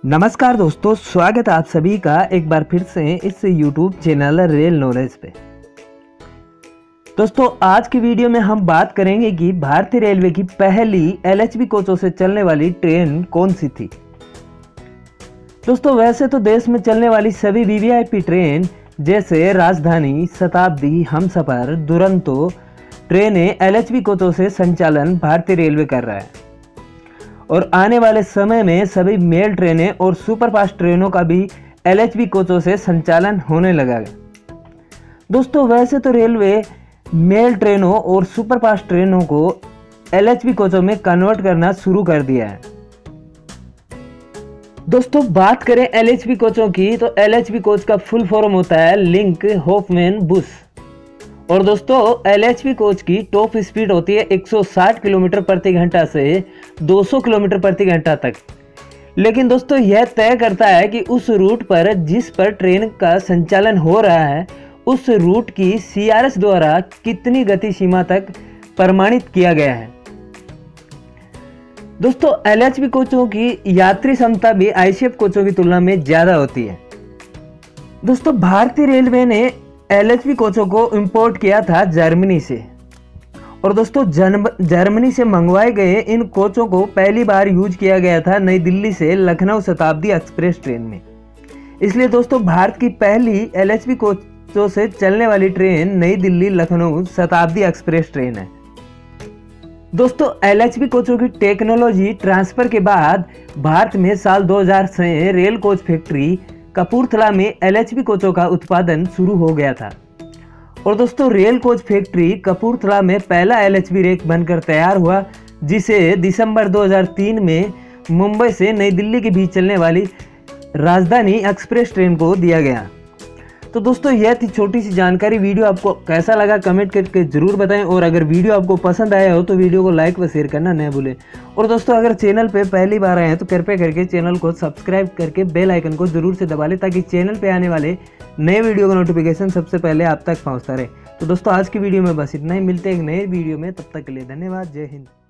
नमस्कार दोस्तों, स्वागत है आप सभी का एक बार फिर से इस YouTube चैनल रेल नॉलेज पे। दोस्तों आज की वीडियो में हम बात करेंगे कि भारतीय रेलवे की पहली LHB कोचों से चलने वाली ट्रेन कौन सी थी। दोस्तों वैसे तो देश में चलने वाली सभी VVIP ट्रेन जैसे राजधानी, शताब्दी, हमसफर, दुरंतो ट्रेनें LHB कोचों से संचालन भारतीय रेलवे कर रहा है और आने वाले समय में सभी मेल ट्रेनें और सुपरफास्ट ट्रेनों का भी LHB कोचों से संचालन होने लगा है। दोस्तों वैसे तो रेलवे मेल ट्रेनों और सुपरफास्ट ट्रेनों को LHB कोचों में कन्वर्ट करना शुरू कर दिया है। दोस्तों बात करें LHB कोचों की तो LHB कोच का फुल फॉर्म होता है लिंक होफमैन बुश और दोस्तों LHB कोच की टॉप स्पीड होती है 160 किलोमीटर प्रति घंटा से 200 किलोमीटर प्रति घंटा तक। लेकिन दोस्तों यह तय करता है कि उस रूट पर जिस पर ट्रेन का संचालन हो रहा है उस रूट की CRS द्वारा कितनी गति सीमा तक प्रमाणित किया गया है। दोस्तों LHB कोचों की यात्री क्षमता भी ICF कोचों की तुलना में ज्यादा होती है। दोस्तों भारतीय रेलवे ने LHB कोचों को इंपोर्ट किया था जर्मनी से और दोस्तों जर्मनी से मंगवाए गए इन कोचों को पहली बार यूज किया गया था नई दिल्ली से लखनऊ शताब्दी एक्सप्रेस ट्रेन में। इसलिए दोस्तों भारत की पहली LHB कोचों से चलने वाली ट्रेन नई दिल्ली लखनऊ शताब्दी एक्सप्रेस ट्रेन है। दोस्तों LHB कोचों की टेक्नोलॉजी ट्रांसफर के बाद भारत में साल 2000 से रेल कोच फैक्ट्री कपूरथला में LHB कोचों का उत्पादन शुरू हो गया था और दोस्तों रेल कोच फैक्ट्री कपूरथला में पहला LHB रेक बनकर तैयार हुआ जिसे दिसंबर 2003 में मुंबई से नई दिल्ली के बीच चलने वाली राजधानी एक्सप्रेस ट्रेन को दिया गया। तो दोस्तों यह थी छोटी सी जानकारी। वीडियो आपको कैसा लगा कमेंट करके जरूर बताएं और अगर वीडियो आपको पसंद आया हो तो वीडियो को लाइक व शेयर करना न भूलें। और दोस्तों अगर चैनल पे पहली बार आए हैं तो कृपया करके चैनल को सब्सक्राइब करके बेल आइकन को जरूर से दबा लें ताकि चैनल पे आने वाले नए वीडियो का नोटिफिकेशन सबसे पहले आप तक पहुँचता रहे। तो दोस्तों आज की वीडियो में बस इतना ही, मिलते हैं एक नए वीडियो में, तब तक के लिए धन्यवाद। जय हिंद।